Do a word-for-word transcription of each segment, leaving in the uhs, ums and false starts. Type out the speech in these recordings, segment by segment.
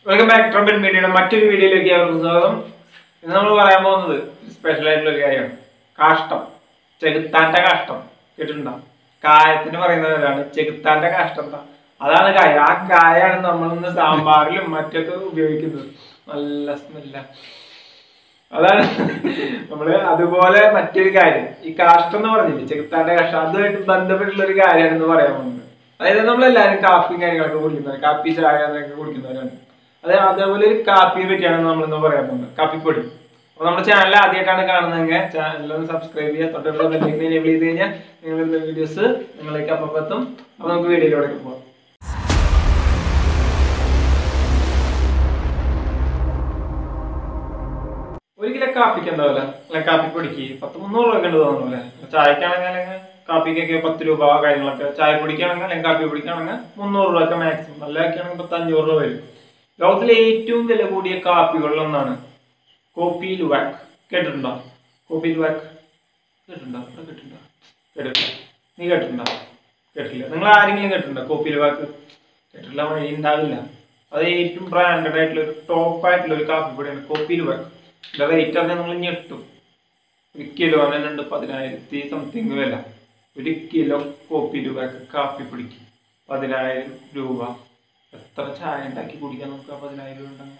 Welcome back trumpet മീഡിയയുടെ മറ്റൊരു വീഡിയോയിലേക്ക് അവർക്ക് സ്വാഗതം. ഇന്ന് നമ്മൾ പറയാൻ പോകുന്നത് സ്പെഷ്യൽ ആയിട്ടുള്ള ഒരു കാര്യമാണ്. കാഷ്ടം, ചെകുത്താന്റെ കാഷ്ടം കേട്ടിട്ടുണ്ടോ? കായത്തിന് പറയുന്നവരാണ് ചെകുത്താന്റെ കാഷ്ടം. അതാണ് കായ. ആ കായാണ് നമ്മൾ ഇന്ന് സാമ്പാറിലും മറ്റൊക്കെ ഉപയോഗിക്കുന്നത്. നല്ല സ്മെല്ല. അതാണ് നമ്മള് അതുപോലെ മറ്റൊരു കാര്യം, ഈ കാഷ്ടം എന്ന് പറഞ്ഞില്ലേ, ചെകുത്താന്റെ കാഷ്ടം, അതുമായിട്ട് ബന്ധപ്പെട്ടുള്ള ഒരു കാര്യമാണെന്ന് പറയാൻ പോകുന്നത്. അതായത് നമ്മളെല്ലാവരും കാപ്പിയും കാര്യങ്ങളൊക്കെ കുടിക്കുന്നവർ, കാപ്പി ചായ എന്നൊക്കെ കുടിക്കുന്നവരാണ്. അതെ, അതേപോലെ ഒരു കാപ്പിയെ പറ്റിയാണ് നമ്മളിന്ന് പറയാൻ പോകുന്നത്, കാപ്പിപ്പൊടി. അപ്പൊ നമ്മുടെ ചാനൽ ആദ്യമായിട്ടാണ് കാണുന്നതെങ്കിൽ ചാനൽ ഒന്ന് സബ്സ്ക്രൈബ് ചെയ്യുക, തൊട്ടുള്ള ബെല്ലൈക്കൻ എനേബിൾ ചെയ്ത് കഴിഞ്ഞാൽ നിങ്ങളുടെ വീഡിയോസ് നിങ്ങളിലേക്ക് അപ്പം എത്തും. അപ്പൊ നമുക്ക് വീഡിയോയിലൂടെ പോകാം. ഒരു കിലോ കാപ്പിക്ക് എന്താ വില? അല്ലെ കാപ്പിപ്പൊടിക്ക് പത്ത് മുന്നൂറ് രൂപ ഉണ്ട് തോന്നുന്നു അല്ലെ? ചായക്കാണെങ്കിൽ അല്ലെങ്കിൽ കാപ്പിക്കൊക്കെ പത്ത് രൂപ കാര്യങ്ങളൊക്കെ, ചായപ്പൊടിക്കാണെങ്കിൽ അല്ലെങ്കിൽ കാപ്പി പൊടിക്കാണെങ്കിൽ മുന്നൂറ് രൂപ ഒക്കെ മാക്സിമം, നല്ലതൊക്കെയാണെങ്കിൽ പത്ത് അഞ്ഞൂറ് രൂപ വരും. ലോകത്തിലെ ഏറ്റവും വില കൂടിയ കാപ്പികളിലൊന്നാണ് കോപ്പി ലുവാക്. കേട്ടിട്ടുണ്ടോ? കോപ്പി ലുവാക് കേട്ടിട്ടുണ്ടോ? കേട്ടിട്ടുണ്ടോ? കേട്ടിട്ടില്ല. നീ കേട്ടിട്ടുണ്ടോ? കേട്ടിട്ടില്ല. നിങ്ങൾ ആരെങ്കിലും കേട്ടിട്ടുണ്ടോ കോപ്പി ലുവാക്? കേട്ടിട്ടില്ല, വഴി ഉണ്ടാവില്ല. അത് ഏറ്റവും ബ്രാൻഡഡ് ആയിട്ടുള്ള ഒരു ടോപ്പ് ആയിട്ടുള്ള ഒരു കാപ്പിപ്പൊടിയാണ് കോപ്പി ലുവാക്. ഇതിന്റെ റേറ്റ് അറിഞ്ഞാൽ നിങ്ങൾ ഞെട്ടും. ഒരു കിലോ ഉണ്ട് പതിനായിരത്തി സംതിങ് വില. ഒരു കിലോ കോപ്പി ലുവാക് കാപ്പിപ്പൊടിക്ക് പതിനായിരം രൂപ. എത്ര ചായ ഉണ്ടാക്കി കുടിക്കാൻ നമുക്ക് ആ പതിനായിരം രൂപ ഉണ്ടെങ്കിൽ?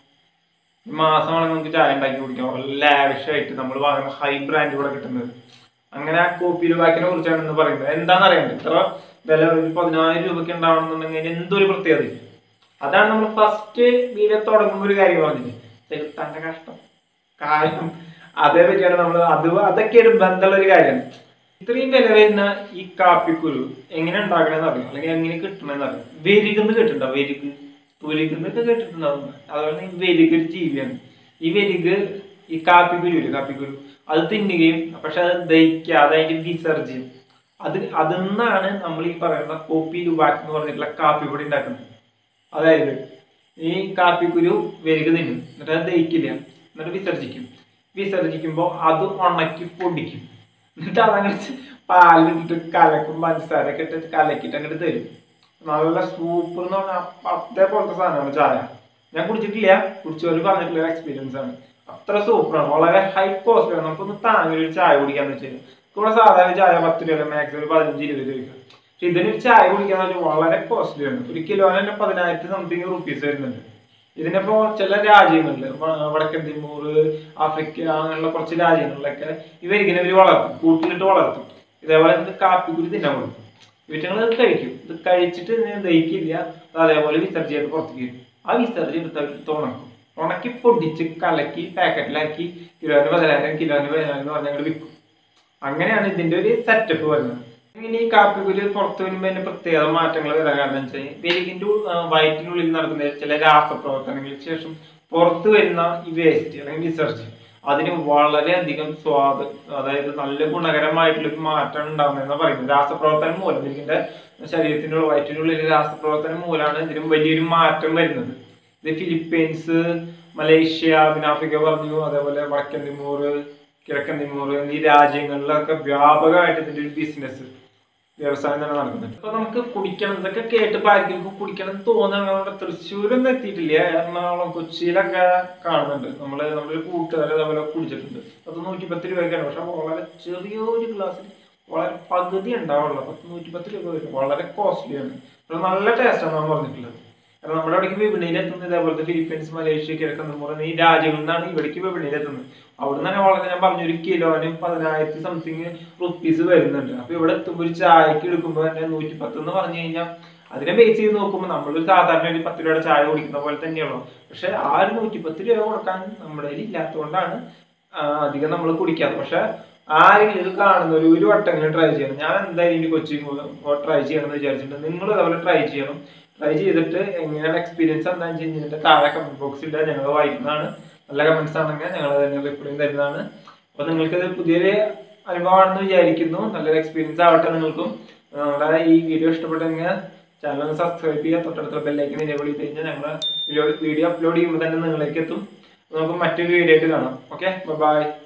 ഈ മാസമാണ് നമുക്ക് ചായ ഉണ്ടാക്കി കുടിക്കാം. വളരെ ലാവിഷായിട്ട് നമ്മൾ വാങ്ങുന്ന ഹൈ ബ്രാൻഡ് കൂടെ കിട്ടുന്നത്. അങ്ങനെ ആ കോപ്പി ലുവാക്കിനെ കുറിച്ചാണ് ഇന്ന് പറയുന്നത്. എന്താണെന്ന് അറിയാണ്ട് ഇത്ര വില ഒരു പതിനായിരം രൂപയ്ക്ക് ഉണ്ടാവണമെന്നുണ്ടെങ്കിൽ എന്തൊരു പ്രത്യേകത. അതാണ് നമ്മൾ ഫസ്റ്റ് വീഡിയോ തുടങ്ങുമ്പോൾ ഒരു കാര്യം പറഞ്ഞില്ലേ, ചെകുത്താന്റെ കഷ്ടം കാര്യം. അതേ പറ്റിയാണ് നമ്മൾ അത് അതൊക്കെയാണ് ബന്ധമുള്ള ഒരു കാര്യമാണ്. ഇത്രയും വില വരുന്ന ഈ കാപ്പിക്കുരു എങ്ങനെ ഉണ്ടാക്കണമെന്ന് അറിയാം, അല്ലെങ്കിൽ എങ്ങനെ കിട്ടണമെന്ന് അറിയാം. വെരികെന്ന് കേട്ടിട്ടുണ്ടോ? വെരിക്, തൊലിക്കുന്നൊക്കെ കേട്ടിട്ടുണ്ടാവും. അതുപോലെ ഈ വെരിക് ഒരു ജീവിയാണ്. ഈ വെരിക് ഈ കാപ്പിക്കുരു ഇല്ല, കാപ്പിക്കുരു അത് തിന്നുകയും പക്ഷെ അത് ദഹിക്കാതെ അതിന്റെ വിസർജ്യം അത് അതിൽ നിന്നാണ് നമ്മൾ ഈ പറയുന്ന കോപ്പി ലുവാക് എന്ന് പറഞ്ഞിട്ടുള്ള കാപ്പിപ്പൊടി ഉണ്ടാക്കുന്നത്. അതായത് ഈ കാപ്പിക്കുരു വെരിക് തിന്നും, എന്നിട്ട് അത് ദഹിക്കില്ല, എന്നിട്ട് വിസർജിക്കും. വിസർജിക്കുമ്പോൾ അത് ഉണക്കി പൊടിക്കും. എന്നിട്ട് അതങ്ങോട്ട് പാലിട്ടിട്ട് കലക്കും, പഞ്ചസാരൊക്കെ ഇട്ടിട്ട് കലക്കിയിട്ട് അങ്ങോട്ട് തരും. നല്ല സൂപ്പർ എന്ന് പറഞ്ഞാൽ അതേപോലത്തെ സാധനമാണ് ചായ. ഞാൻ കുടിച്ചിട്ടില്ല, കുടിച്ചവര് പറഞ്ഞിട്ടുള്ള എക്സ്പീരിയൻസ് ആണ്. അത്ര സൂപ്പറാണ്, വളരെ ഹൈ കോസ്റ്റ് ആണ്. നമുക്കൊന്ന് താങ്ങി ഒരു ചായ കുടിക്കാന്ന് വെച്ചാൽ ഇവിടെ സാധാരണ ചായ പത്ത് രൂപ, മാക്സിമം ഒരു പതിനഞ്ച് ഇരുപത് രൂപ. പക്ഷെ ഇതിനൊരു ചായ കുടിക്കാന്ന് വെച്ചാൽ വളരെ കോസ്റ്റ്ലി ആണ്. ഒരു കിലോന് തന്നെ പതിനായിരത്തി സംതിങ് റുപ്പീസ് വരുന്നുണ്ട്. ഇതിനിപ്പോ ചില രാജ്യങ്ങളില്, വടക്കൻ തിമൂർ, ആഫ്രിക്ക, അങ്ങനെയുള്ള കുറച്ച് രാജ്യങ്ങളിലൊക്കെ ഇവരിങ്ങനെ ഇവര് വളർത്തും, കൂട്ടിലിട്ട് വളർത്തും. ഇതേപോലെ കാപ്പിക്കുരു തിന്നാൻ കൊടുക്കും. ഇവറ്റങ്ങൾ ഇത് കഴിക്കും. ഇത് കഴിച്ചിട്ട് ഇതിനെ ദഹിക്കില്ല, അതേപോലെ വിസർജിയായിട്ട് പുറത്തേക്ക് വരും. ആ വിസർജി എടുത്ത് ഉണക്കും. ഉണക്കി പൊടിച്ച് കലക്കി പാക്കറ്റിലാക്കി കിലോന് പതിനായിരം, കിലോന് പതിനായിരം എന്ന് പറഞ്ഞാൽ വിൽക്കും. അങ്ങനെയാണ് ഇതിന്റെ ഒരു സെറ്റപ്പ് വരുന്നത്. ഇങ്ങനെ ഈ കാപ്പിക്കുരു പുറത്തു വരുമ്പോൾ അതിന്റെ പ്രത്യേക മാറ്റങ്ങൾ വരാൻ കാരണം വെച്ചാൽ വെരികിന്റെ വയറ്റിനുള്ളിൽ നടക്കുന്ന ചില രാസപ്രവർത്തനങ്ങൾക്ക് ശേഷം പുറത്തു വരുന്ന ഈ വേസ്റ്റ് അല്ലെങ്കിൽ വിസർജ്യം അതിന് വളരെയധികം സ്വാദ്, അതായത് നല്ല ഗുണകരമായിട്ടുള്ള ഒരു മാറ്റമാണ് ഉണ്ടാകുന്നതെന്ന് പറയുന്നത്. രാസപ്രവർത്തനം മൂലം, വെരികിന്റെ ശരീരത്തിന്റെ വയറ്റിനുള്ളിൽ രാസപ്രവർത്തനം മൂലമാണ് ഇതിനും വലിയൊരു മാറ്റം വരുന്നത്. ഇത് ഫിലിപ്പീൻസ്, മലേഷ്യ, പിന്നെ ആഫ്രിക്ക പറഞ്ഞു, അതേപോലെ വടക്കൻ തിമൂർ, കിഴക്കൻ തിമൂർ എന്നീ രാജ്യങ്ങളിലൊക്കെ വ്യാപകമായിട്ട് ഇതിന്റെ ഒരു ബിസിനസ് വ്യവസായം തന്നെ നടക്കുന്നുണ്ട്. അപ്പൊ നമുക്ക് കുടിക്കണം, ഇതൊക്കെ കേട്ട് പാർക്കും കുടിക്കണം തോന്നുന്നത്. നമ്മുടെ തൃശ്ശൂരൊന്നും എത്തിയിട്ടില്ല, എറണാകുളം, കൊച്ചിയിലൊക്കെ കാണുന്നുണ്ട്. നമ്മള് നമ്മുടെ കൂട്ടുകാരെ അതേപോലെ കുടിച്ചിട്ടുണ്ട്. പത്ത് നൂറ്റി പത്ത് രൂപയൊക്കെയാണ്. പക്ഷെ വളരെ ചെറിയൊരു ഗ്ലാസ്സിൽ വളരെ പകുതി ഉണ്ടാവുള്ളൂ. പത്ത് നൂറ്റി പത്ത് രൂപ വരും. വളരെ കോസ്റ്റ്ലിയാണ്. നല്ല ടേസ്റ്റാണ് നമ്മൾ പറഞ്ഞിട്ടുള്ളത്. കാരണം നമ്മുടെ അവിടേക്ക് വിപണിയിൽ എത്തുന്നത് ഇതേപോലത്തെ ഫിലിപ്പീൻസ്, മലേഷ്യ, കിഴക്കൻ തിമൂർ എന്നീ രാജ്യങ്ങളിൽ നിന്നാണ് ഇവിടേക്ക് വിപണിയിൽ എത്തുന്നത്. അവിടെ നിന്ന് തന്നെ വളരെ, ഞാൻ പറഞ്ഞു, ഒരു കിലോന് പതിനായിരത്തി സംതിങ് റുപ്പീസ് വരുന്നുണ്ട്. അപ്പൊ ഇവിടെ എത്തുമ്പോൾ ഒരു ചായക്ക് എടുക്കുമ്പോൾ തന്നെ നൂറ്റി പത്ത് എന്ന് പറഞ്ഞു കഴിഞ്ഞാൽ അതിനെ ബേസ് ചെയ്ത് നോക്കുമ്പോൾ നമ്മളൊരു സാധാരണ ഒരു പത്ത് രൂപയുടെ ചായ കുടിക്കുന്ന പോലെ തന്നെയുള്ളൂ. പക്ഷെ ആ ഒരു നൂറ്റി പത്ത് രൂപ കൊടുക്കാൻ നമ്മുടെ കയ്യിൽ ഇല്ലാത്തതുകൊണ്ടാണ് അധികം നമ്മൾ കുടിക്കാത്തത്. പക്ഷെ ആരെങ്കിലും ഇത് കാണുന്ന ഒരു ഒരു വട്ടങ്ങൾ ട്രൈ ചെയ്യണം. ഞാൻ എന്തായാലും ഇനി കൊച്ചി ട്രൈ ചെയ്യണം എന്ന് വിചാരിച്ചിട്ടുണ്ട്. നിങ്ങൾ അതേപോലെ ട്രൈ ചെയ്യണം. ട്രൈ ചെയ്തിട്ട് എങ്ങനെയാണ് എക്സ്പീരിയൻസ് എന്താണെന്ന് വെച്ച് കഴിഞ്ഞിട്ട് താഴെ കമന്റ് ബോക്സിൽ ഇടാൻ ഞങ്ങൾ വായിക്കുന്നതാണ്. നല്ല കമന്റ്സ് ആണെങ്കിൽ ഞങ്ങൾ തന്നെ റിപ്ലൈ തരുന്നതാണ്. അപ്പൊ നിങ്ങൾക്ക് ഇത് പുതിയൊരു അനുഭവമാണെന്ന് വിചാരിക്കുന്നു. നല്ലൊരു എക്സ്പീരിയൻസ് ആവട്ടെ നിങ്ങൾക്കും. നമ്മുടെ ഈ വീഡിയോ ഇഷ്ടപ്പെട്ടെങ്കിൽ ചാനൽ സബ്സ്ക്രൈബ് ചെയ്യുക, തൊട്ടടുത്ത ബെല്ലൈക്കൻ എനേബിൾ ചെയ്ത് കഴിഞ്ഞാൽ ഞങ്ങൾ വീഡിയോ അപ്ലോഡ് ചെയ്യുമ്പോൾ തന്നെ നിങ്ങളിലേക്ക് എത്തും. നമുക്ക് മറ്റൊരു വീഡിയോ ആയിട്ട് കാണാം. Okay, by.